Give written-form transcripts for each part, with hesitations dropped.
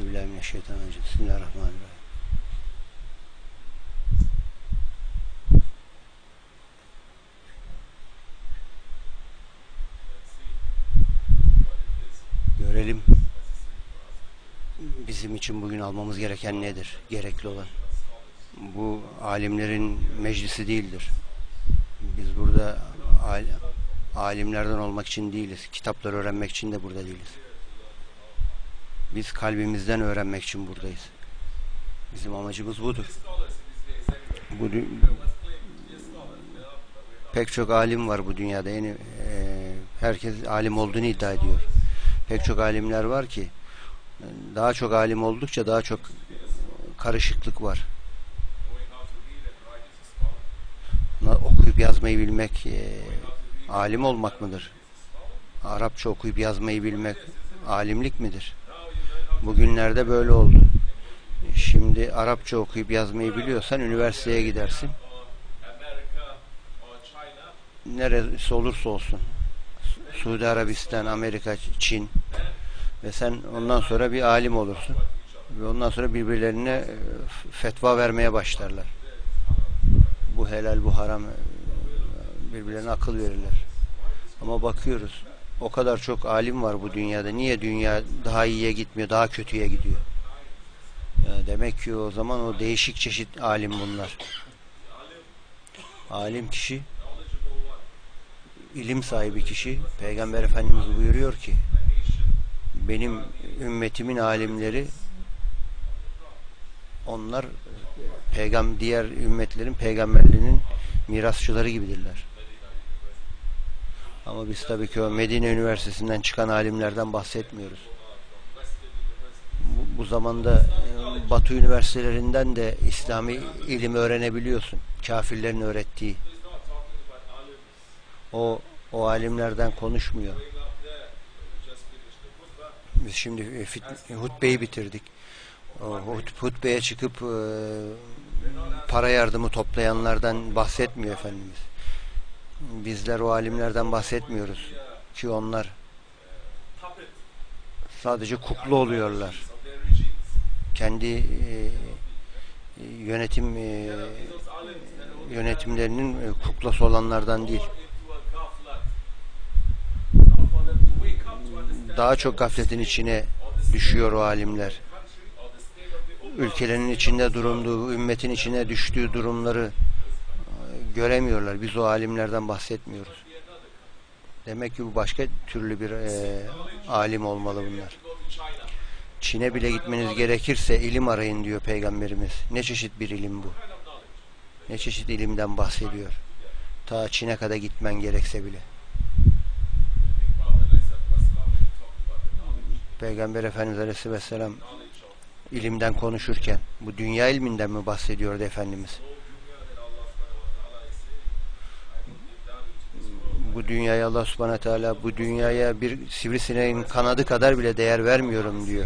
Euzubillahimineşşeytanirracim. Bismillahirrahmanirrahim. Görelim bizim için bugün almamız gereken nedir? Gerekli olan. Bu alimlerin meclisi değildir. Biz burada alimlerden olmak için değiliz. Kitapları öğrenmek için de burada değiliz. Biz kalbimizden öğrenmek için buradayız. Bizim amacımız budur. Pek çok alim var bu dünyada. Yani herkes alim olduğunu iddia ediyor. Pek çok alimler var ki daha çok alim oldukça daha çok karışıklık var. Okuyup yazmayı bilmek alim olmak mıdır? Arapça okuyup yazmayı bilmek alimlik midir? Bugünlerde böyle oldu. Şimdi Arapça okuyup yazmayı biliyorsan üniversiteye gidersin. Neresi olursa olsun. Suudi Arabistan, Amerika, Çin ve sen ondan sonra bir alim olursun. Ve ondan sonra birbirlerine fetva vermeye başlarlar. Bu helal, bu haram, birbirlerine akıl verirler. Ama bakıyoruz o kadar çok alim var bu dünyada. Niye dünya daha iyiye gitmiyor, daha kötüye gidiyor? Yani demek ki o zaman o değişik çeşit alim bunlar. Alim kişi, ilim sahibi kişi. Peygamber Efendimiz buyuruyor ki benim ümmetimin alimleri, onlar diğer ümmetlerin peygamberliğinin mirasçıları gibidirler. Ama biz tabii ki o Medine Üniversitesi'nden çıkan alimlerden bahsetmiyoruz. Bu zamanda Batı üniversitelerinden de İslami ilim öğrenebiliyorsun. Kafirlerin öğrettiği. O alimlerden konuşmuyor. Biz şimdi hutbeyi bitirdik. Hutbeye çıkıp para yardımı toplayanlardan bahsetmiyor Efendimiz. Bizler o alimlerden bahsetmiyoruz ki onlar sadece kukla oluyorlar. Kendi yönetimlerinin kuklası olanlardan değil. Daha çok gafletin içine düşüyor o alimler. Ülkelerin içinde durumduğu, ümmetin içine düştüğü durumları göremiyorlar. Biz o alimlerden bahsetmiyoruz. Demek ki bu başka türlü bir alim olmalı bunlar. Çin'e bile gitmeniz gerekirse ilim arayın diyor Peygamberimiz. Ne çeşit bir ilim bu? Ne çeşit ilimden bahsediyor? Ta Çin'e kadar gitmen gerekse bile. Peygamber Efendimiz Aleyhisselam ilimden konuşurken bu dünya ilminden mi bahsediyordu Efendimiz? Bu dünyaya Allah Subhanahu Teala, bu dünyaya bir sivrisineğin kanadı kadar bile değer vermiyorum diyor.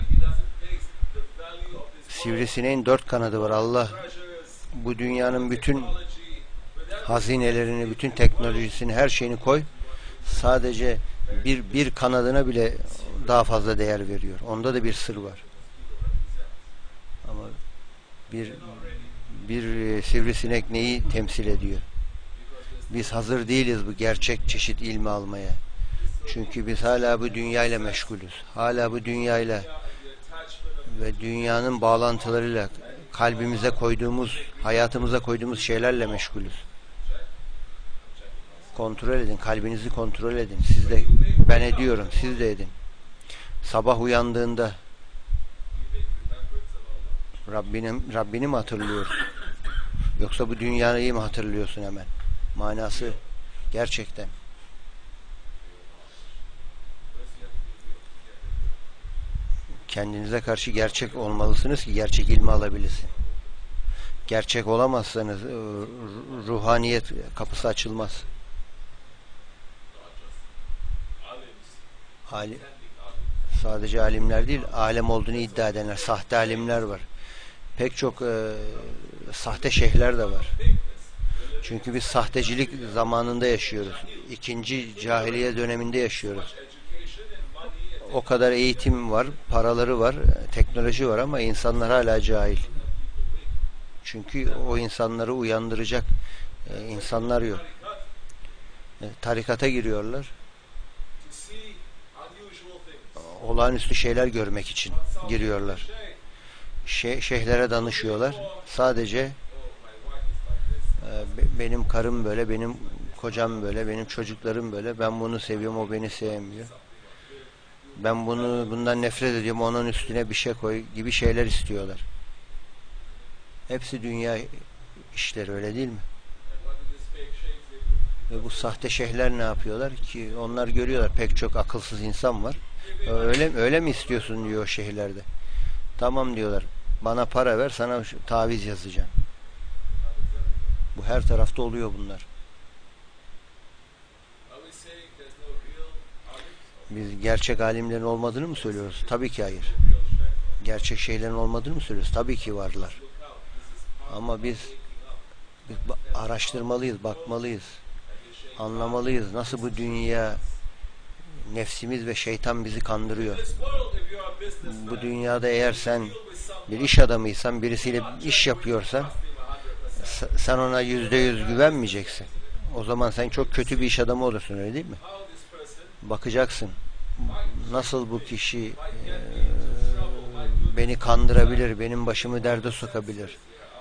Sivrisineğin 4 kanadı var. Allah bu dünyanın bütün hazinelerini, bütün teknolojisini, her şeyini koy. Sadece bir kanadına bile daha fazla değer veriyor. Onda da bir sır var. Ama bir sivrisinek neyi temsil ediyor? Biz hazır değiliz bu gerçek çeşit ilmi almaya. Çünkü biz hala bu dünyayla meşgulüz. Hala bu dünyayla ve dünyanın bağlantılarıyla kalbimize koyduğumuz, hayatımıza koyduğumuz şeylerle meşgulüz. Kontrol edin. Kalbinizi kontrol edin. Siz de, ben ediyorum. Siz de edin. Sabah uyandığında Rabbini mi hatırlıyorsun? Yoksa bu dünyayı mı hatırlıyorsun hemen? Manası gerçekten. Kendinize karşı gerçek olmalısınız ki gerçek ilmi alabilirsin. Gerçek olamazsanız ruhaniyet kapısı açılmaz. Sadece alimler değil, alem olduğunu iddia edenler, sahte alimler var. Pek çok sahte şeyhler de var. Çünkü biz sahtecilik zamanında yaşıyoruz. İkinci cahiliye döneminde yaşıyoruz. o kadar eğitim var, paraları var, teknoloji var ama insanlar hala cahil. Çünkü o insanları uyandıracak insanlar yok. Tarikata giriyorlar. Olağanüstü şeyler görmek için giriyorlar. Şeyhlere danışıyorlar. Sadece benim karım böyle, benim kocam böyle, benim çocuklarım böyle. Ben bunu seviyorum, o beni sevmiyor. Ben bundan nefret ediyorum, onun üstüne bir şey koy gibi şeyler istiyorlar. Hepsi dünya işleri, öyle değil mi? Ve bu sahte şeyhler ne yapıyorlar ki? Onlar görüyorlar, pek çok akılsız insan var. Öyle mi istiyorsun diyor o şehirlerde. Tamam diyorlar. Bana para ver, sana taviz yazacağım. Bu her tarafta oluyor bunlar. Biz gerçek alimlerin olmadığını mı söylüyoruz? Tabii ki hayır. Gerçek şeylerin olmadığını mı söylüyoruz? Tabii ki varlar. Ama biz araştırmalıyız, bakmalıyız. Anlamalıyız. Nasıl bu dünya, nefsimiz ve şeytan bizi kandırıyor. Bu dünyada eğer sen bir iş adamıysan, birisiyle iş yapıyorsan, sen ona %100 güvenmeyeceksin. O zaman sen çok kötü bir iş adamı olursun, öyle değil mi? Bakacaksın. Nasıl bu kişi beni kandırabilir, benim başımı derde sokabilir.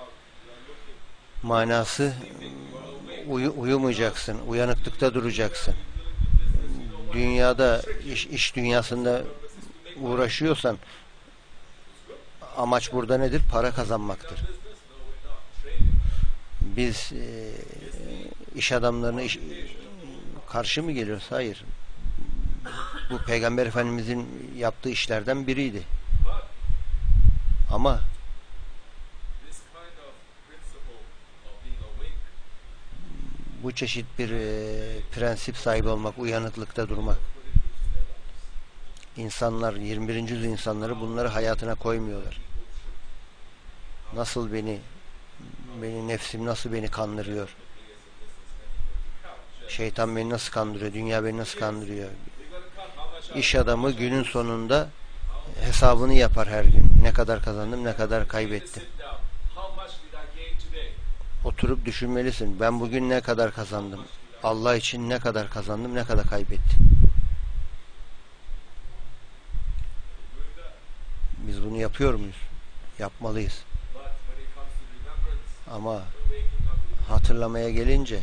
Manası uyumayacaksın, uyanıklıkta duracaksın. Dünyada, iş dünyasında uğraşıyorsan amaç burada nedir? Para kazanmaktır. Biz iş adamlarına karşı mı geliyoruz? Hayır. Bu Peygamber Efendimizin yaptığı işlerden biriydi. Ama bu çeşit bir prensip sahibi olmak, uyanıklıkta durmak. İnsanlar, 21. yüzyıl insanları bunları hayatına koymuyorlar. Nasıl benim nefsim nasıl beni kandırıyor? Şeytan beni nasıl kandırıyor? Dünya beni nasıl kandırıyor? İş adamı günün sonunda hesabını yapar her gün. Ne kadar kazandım, ne kadar kaybettim. Oturup düşünmelisin. Ben bugün ne kadar kazandım? Allah için ne kadar kazandım, ne kadar kaybettim? Biz bunu yapıyor muyuz? Yapmalıyız. Ama hatırlamaya gelince,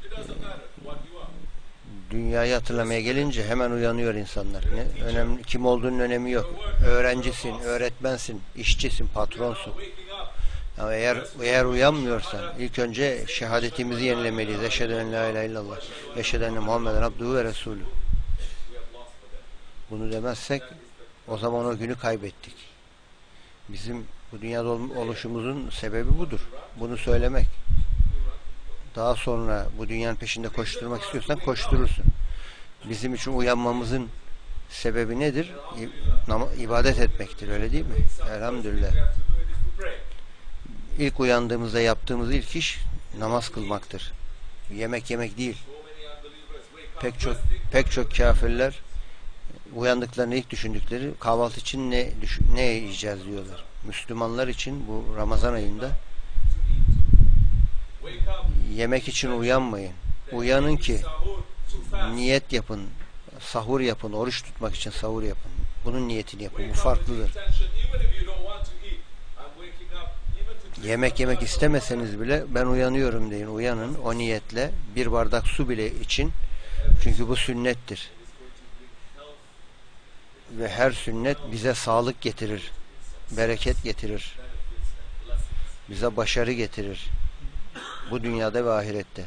dünyayı hatırlamaya gelince hemen uyanıyor insanlar. Önemli, kim olduğunun önemi yok. Öğrencisin, öğretmensin, işçisin, patronsun. Ama eğer uyanmıyorsan ilk önce şehadetimizi yenilemeliyiz. Eşhedü en la ilahe illallah. Eşhedü enne Muhammeden abduhu ve resulü. Bunu demezsek o zaman o günü kaybettik. Bizim bu dünyada oluşumuzun sebebi budur. Bunu söylemek. Daha sonra bu dünyanın peşinde koşturmak istiyorsan koşturursun. Bizim için uyanmamızın sebebi nedir? İbadet etmektir, öyle değil mi? Elhamdülillah. İlk uyandığımızda yaptığımız ilk iş namaz kılmaktır. Yemek yemek değil. Pek çok kafirler uyandıklarını ilk düşündükleri kahvaltı için ne yiyeceğiz diyorlar. Müslümanlar için bu Ramazan ayında yemek için uyanmayın. Uyanın ki niyet yapın, sahur yapın, oruç tutmak için sahur yapın. Bunun niyetini yapın. Bu farklıdır. Yemek istemeseniz bile ben uyanıyorum deyin. Uyanın o niyetle, bir bardak su bile için. Çünkü bu sünnettir. Ve her sünnet bize sağlık getirir, bereket getirir, bize başarı getirir. Bu dünyada ve ahirette.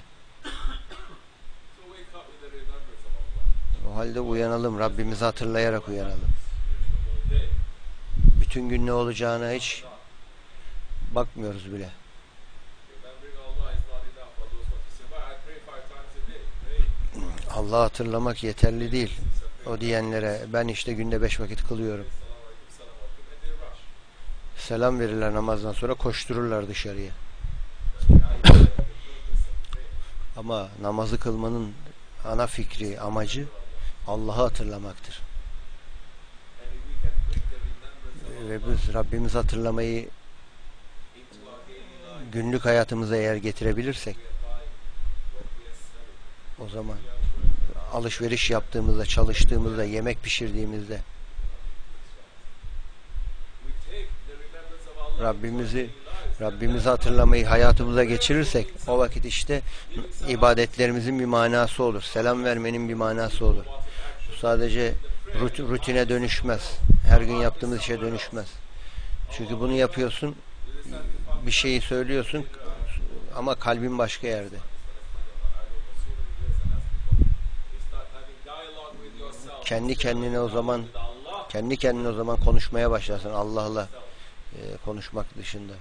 O halde uyanalım, Rabbimizi hatırlayarak uyanalım. Bütün gün ne olacağına hiç bakmıyoruz bile. Allah'ı hatırlamak yeterli değil. O diyenlere ben işte günde 5 vakit kılıyorum. Selam verirler namazdan sonra, koştururlar dışarıya. Ama namazı kılmanın ana fikri, amacı Allah'ı hatırlamaktır. ve biz Rabbimizi hatırlamayı günlük hayatımıza eğer getirebilirsek, o zaman alışveriş yaptığımızda, çalıştığımızda, yemek pişirdiğimizde Rabbimizi hatırlamayı hayatımıza geçirirsek, o vakit işte ibadetlerimizin bir manası olur. Selam vermenin bir manası olur. Bu sadece rutine dönüşmez. Her gün yaptığımız işe dönüşmez. Çünkü bunu yapıyorsun, bir şeyi söylüyorsun ama kalbin başka yerde. Kendi kendine o zaman konuşmaya başlarsın Allah'la konuşmak dışında.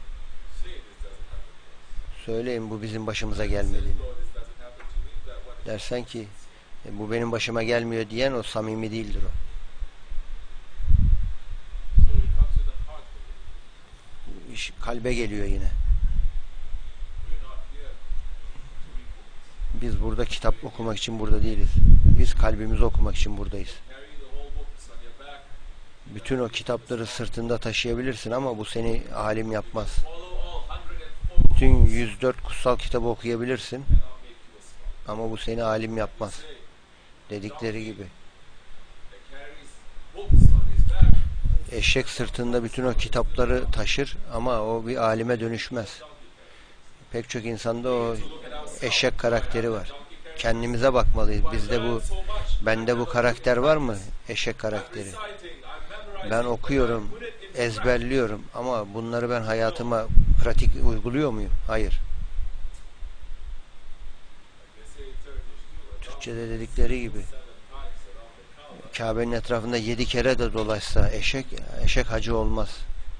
Söyleyin bu bizim başımıza gelmediğini. Dersen ki bu benim başıma gelmiyor diyen o samimi değildir o. İş kalbe geliyor yine. Biz burada kitap okumak için burada değiliz. Biz kalbimizi okumak için buradayız. Bütün o kitapları sırtında taşıyabilirsin ama bu seni alim yapmaz. Bütün 104 kutsal kitabı okuyabilirsin ama bu seni alim yapmaz. Dedikleri gibi. Eşek sırtında bütün o kitapları taşır ama o bir alime dönüşmez. Pek çok insanda o eşek karakteri var. Kendimize bakmalıyız. Bende bu karakter var mı? Eşek karakteri. Ben okuyorum, ezberliyorum ama bunları ben hayatıma pratik uyguluyor muyum? Hayır. Türkçe'de dedikleri gibi Kabe'nin etrafında 7 kere de dolaşsa eşek hacı olmaz.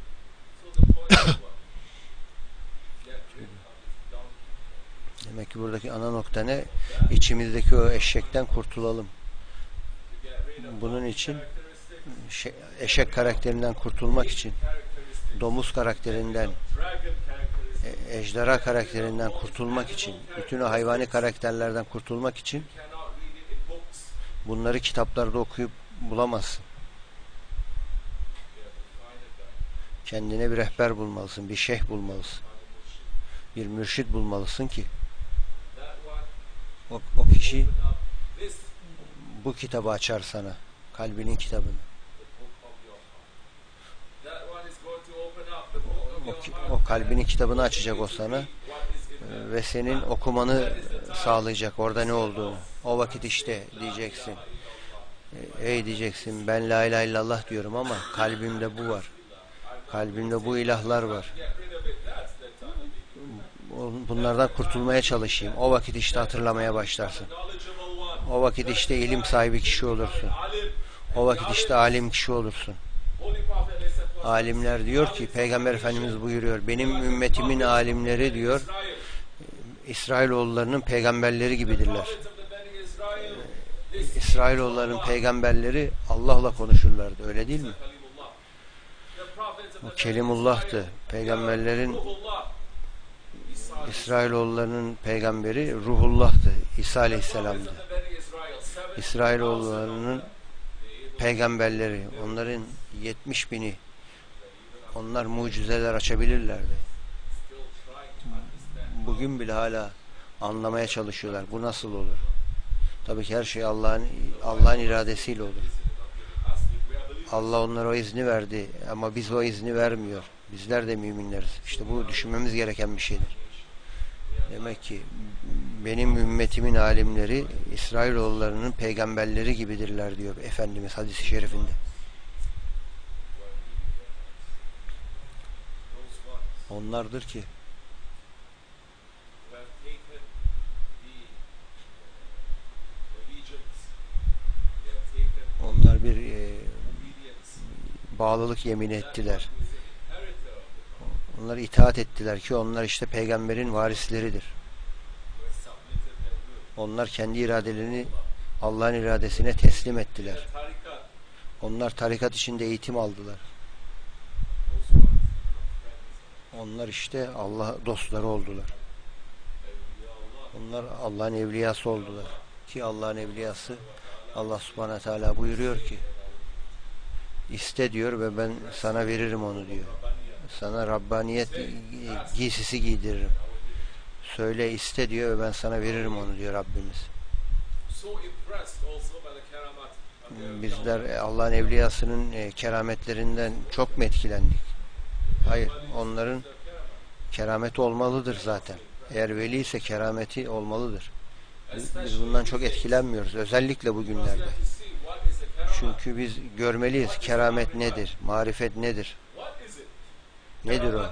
Demek ki buradaki ana nokta ne? İçimizdeki o eşekten kurtulalım. Bunun için eşek karakterinden kurtulmak için, domuz karakterinden, ejderha karakterinden kurtulmak için, bütün o hayvani karakterlerden kurtulmak için bunları kitaplarda okuyup bulamazsın. Kendine bir rehber bulmalısın, bir şeyh bulmalısın, bir mürşit bulmalısın ki o kişi bu kitabı açar sana, kalbinin kitabını. O kalbinin kitabını açacak o sana ve senin okumanı sağlayacak orada ne olduğunu. O vakit işte diyeceksin. Ey diyeceksin, ben la ilahe illallah diyorum ama kalbimde bu var. Kalbimde bu ilahlar var. Bunlardan kurtulmaya çalışayım. O vakit işte hatırlamaya başlarsın. O vakit işte ilim sahibi kişi olursun. O vakit işte alim kişi olursun. Alimler diyor ki, Peygamber Efendimiz buyuruyor, benim ümmetimin alimleri diyor, İsrailoğullarının peygamberleri gibidirler. İsrailoğullarının peygamberleri Allah'la konuşurlardı, öyle değil mi? O Kelimullah'tı. Peygamberlerin, İsrailoğullarının peygamberi Ruhullah'tı. İsa Aleyhisselam'dı. İsrailoğullarının peygamberleri, onların 70 bini, onlar mucizeler açabilirlerdi. Bugün bile hala anlamaya çalışıyorlar. Bu nasıl olur? Tabii ki her şey Allah'ın iradesiyle olur. Allah onlara o izni verdi ama biz o izni vermiyor. Bizler de müminleriz. İşte bu düşünmemiz gereken bir şeydir. Demek ki benim ümmetimin alimleri İsrailoğullarının peygamberleri gibidirler diyor Efendimiz hadis-i şerifinde. Onlardır ki onlar bir bağlılık yemin ettiler. Onlar itaat ettiler ki onlar işte peygamberin varisleridir. Onlar kendi iradelerini Allah'ın iradesine teslim ettiler. Onlar tarikat içinde eğitim aldılar. Onlar işte Allah dostları oldular. Onlar Allah'ın evliyası oldular. Ki Allah'ın evliyası, Allah subhanahu teala buyuruyor ki İste diyor ve ben sana veririm onu diyor. Sana Rabbaniyet giysisi giydiririm. Söyle iste diyor ve ben sana veririm onu diyor Rabbimiz. Bizler Allah'ın evliyasının kerametlerinden çok mu etkilendik? Hayır. Onların kerameti olmalıdır zaten. Eğer veli ise kerameti olmalıdır. Biz bundan çok etkilenmiyoruz. Özellikle bugünlerde. Çünkü biz görmeliyiz. Keramet nedir? Marifet nedir? Nedir o?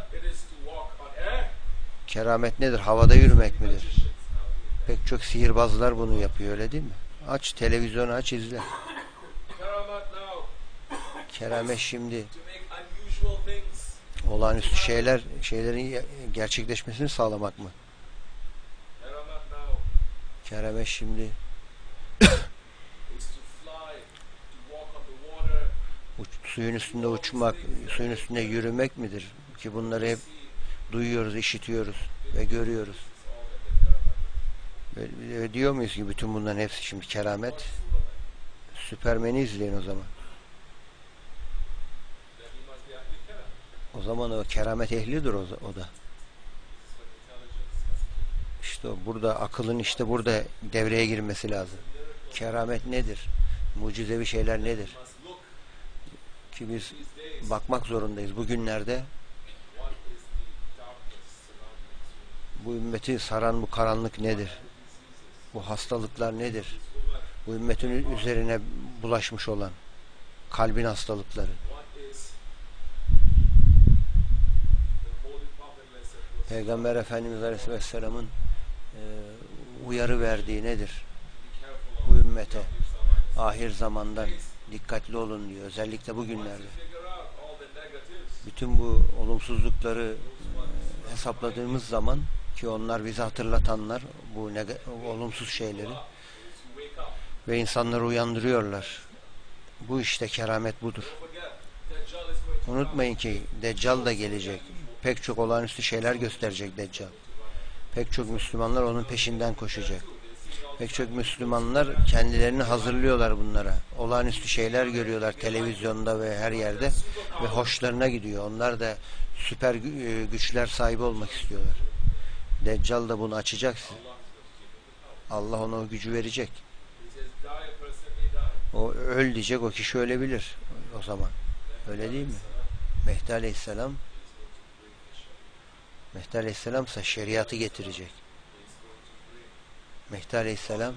Keramet nedir? Havada yürümek midir? Pek çok sihirbazlar bunu yapıyor, öyle değil mi? Aç televizyonu, aç izle. Keramet şimdi olağanüstü şeylerin gerçekleşmesini sağlamak mı? Keramet şimdi suyun üstünde uçmak, suyun üstünde yürümek midir? Ki bunları hep duyuyoruz, işitiyoruz ve görüyoruz. Ve diyor muyuz ki bütün bunların hepsi şimdi keramet? Süpermen'i izleyin o zaman. O zaman o keramet ehlidir o da. İşte burada akılın işte burada devreye girmesi lazım. Keramet nedir? Mucizevi şeyler nedir? Ki biz bakmak zorundayız. Bugünlerde bu ümmeti saran bu karanlık nedir? Bu hastalıklar nedir? Bu ümmetin üzerine bulaşmış olan kalbin hastalıkları. Peygamber Efendimiz Aleyhisselam'ın uyarı verdiği nedir? Bu ümmete ahir zamandan dikkatli olun diyor. Özellikle bugünlerde. Bütün bu olumsuzlukları hesapladığımız zaman ki onlar bizi hatırlatanlar bu olumsuz şeyleri ve insanları uyandırıyorlar. Bu işte keramet budur. Unutmayın ki Deccal da gelecek. Pek çok olağanüstü şeyler gösterecek Deccal. Pek çok Müslümanlar onun peşinden koşacak. Pek çok Müslümanlar kendilerini hazırlıyorlar bunlara. Olağanüstü şeyler görüyorlar televizyonda ve her yerde ve hoşlarına gidiyor. Onlar da süper güçler sahibi olmak istiyorlar. Deccal da bunu açacak. Allah ona o gücü verecek. O öl diyecek, o kişi ölebilir o zaman. Öyle değil mi? Mehdi Aleyhisselam ise şeriatı getirecek. Mehdi Aleyhisselam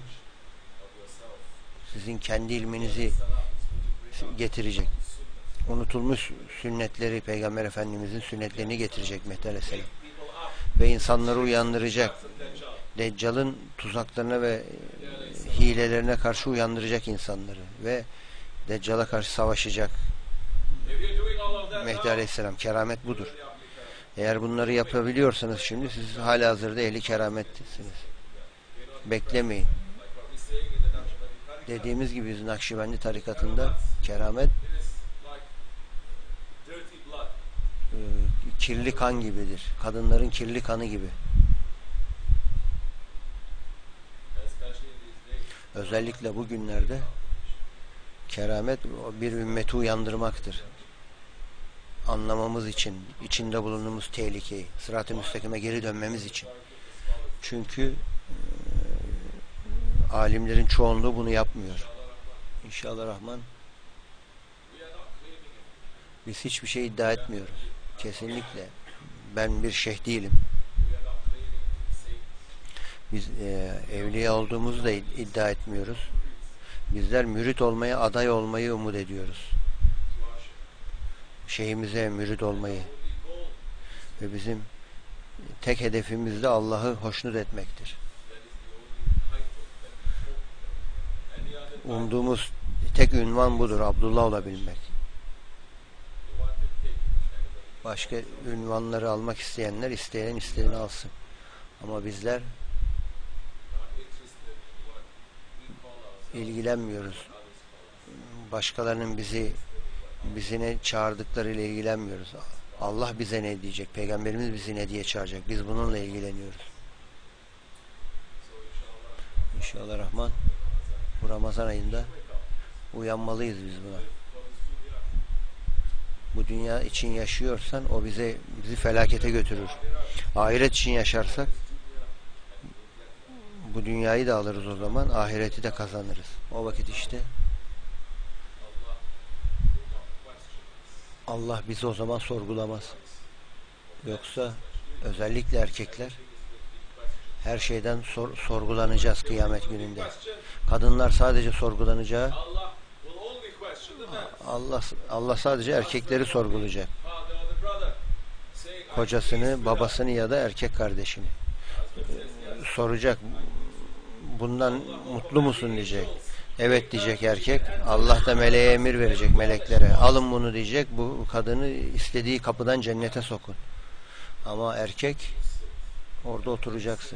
sizin kendi ilminizi getirecek. Unutulmuş sünnetleri, Peygamber Efendimizin sünnetlerini getirecek Mehdi Aleyhisselam. Ve insanları uyandıracak. Deccal'ın tuzaklarına ve hilelerine karşı uyandıracak insanları. Ve Deccal'a karşı savaşacak. Mehdi Aleyhisselam. Keramet budur. Eğer bunları yapabiliyorsanız şimdi siz halihazırda ehli kerametlisiniz. Beklemeyin. Dediğimiz gibi biz Nakşibendi tarikatında keramet kirli kan gibidir. Kadınların kirli kanı gibi. Özellikle bugünlerde keramet bir ümmeti uyandırmaktır. Anlamamız için, içinde bulunduğumuz tehlikeyi, sırat-ı müstakime geri dönmemiz için. Çünkü alimlerin çoğunluğu bunu yapmıyor. İnşallah Rahman biz hiçbir şey iddia etmiyoruz. Kesinlikle. Ben bir şeyh değilim. Biz evliya olduğumuzu da iddia etmiyoruz. Bizler mürit olmaya, aday olmayı umut ediyoruz. Şeyhimize mürit olmayı. Ve bizim tek hedefimiz de Allah'ı hoşnut etmektir. Umduğumuz tek ünvan budur. Abdullah olabilmek. Başka ünvanları almak isteyenler isteyen istediğini alsın. Ama bizler ilgilenmiyoruz. Başkalarının bizi ne çağırdıklarıyla ilgilenmiyoruz. Allah bize ne diyecek? Peygamberimiz bizi ne diye çağıracak? Biz bununla ilgileniyoruz. İnşallah Rahman bu Ramazan ayında uyanmalıyız biz buna. Bu dünya için yaşıyorsan o bizi felakete götürür. Ahiret için yaşarsak bu dünyayı da alırız o zaman, ahireti de kazanırız. O vakit işte Allah bizi o zaman sorgulamaz. Yoksa özellikle erkekler her şeyden sorgulanacağız kıyamet gününde. Kadınlar sadece sorgulanacağı, Allah sadece erkekleri sorgulayacak. Kocasını, babasını ya da erkek kardeşini soracak. Bundan mutlu musun diyecek. Evet diyecek erkek. Allah da meleğe emir verecek, meleklere. Alın bunu diyecek. Bu kadını istediği kapıdan cennete sokun. Ama erkek orada oturacaksın.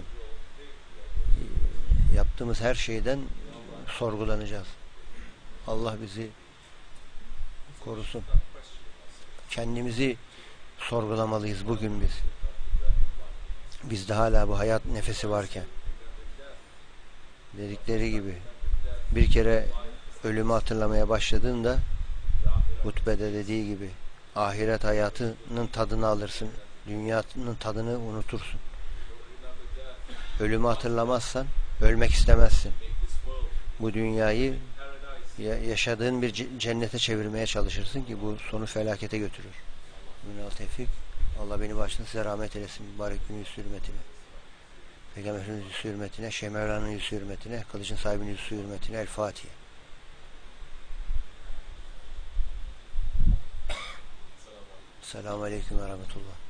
Yaptığımız her şeyden sorgulanacağız. Allah bizi korusun. Kendimizi sorgulamalıyız bugün biz. Bizde hala bu hayat nefesi varken. Dedikleri gibi bir kere ölümü hatırlamaya başladığında, hutbede dediği gibi, ahiret hayatının tadını alırsın. Dünyanın tadını unutursun. Ölümü hatırlamazsan ölmek istemezsin. Bu dünyayı yaşadığın bir cennete çevirmeye çalışırsın ki bu sonu felakete götürür. Minal tevfik. Allah beni başına size rahmet eylesin. Mübarek günün yüzü hürmetine. Peygamberimizin yüzü hürmetine, Şeyh Mevlana'nın yüzü hürmetine, kılıcın sahibinin yüzü hürmetine. El Fatiha. Selamun Aleyküm ve Rahmetullah.